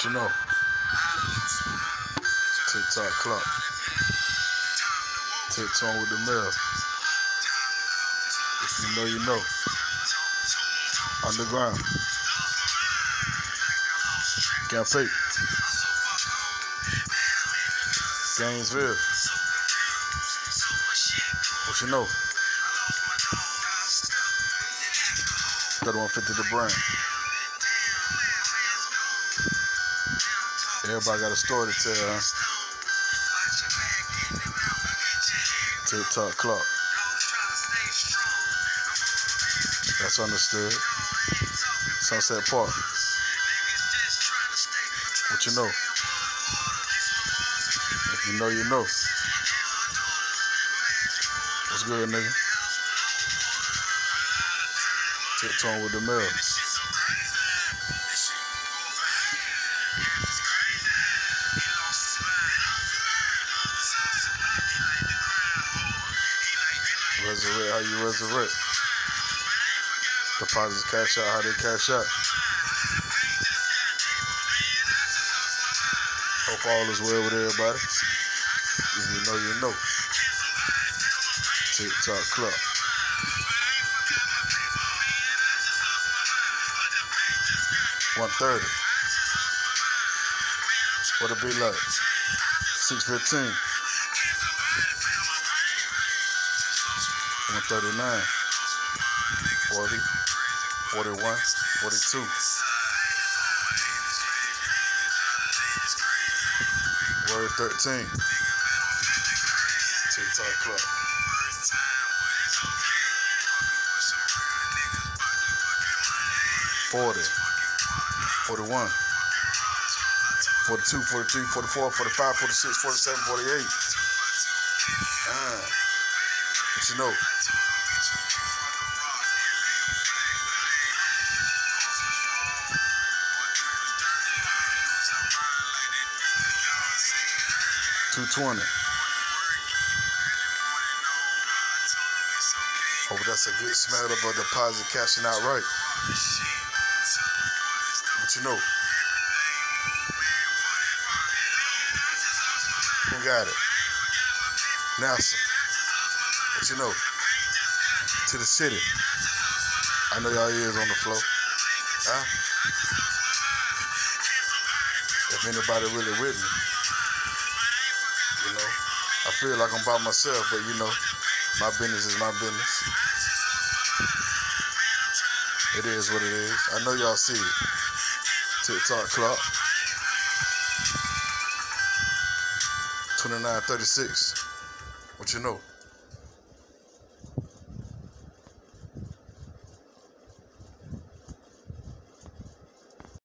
you know? TikTok clock. Tiptoeing with the mill. If you know, you know. Underground. Campaign. Gainesville. What you know? 3150 the brand. Everybody got a story to tell, huh? TikTok clock. That's understood. Sunset Park. What you know? If you know, you know. What's good, nigga? Tiptoeing with the mill. Resurrect how you resurrect. Deposits cash out how they cash out. Hope all is well with everybody. If you know, you know. TikTok clock. $130. What it be like? $6.15. $139. 40. 41. 42. Word 13. TikTok clock. 40. 41. 42, 43, 44, 45, 46, 47, 48. What you know? $220. Hope that's a good smell of a deposit cashing out right. What you know? Who got it? NASA. What you know? To the city. I know y'all ears on the floor. Huh? If anybody really with me, you know, I feel like I'm by myself, but you know, my business is my business. It is what it is. I know y'all see it. TikTok clock. 29:36. What you know?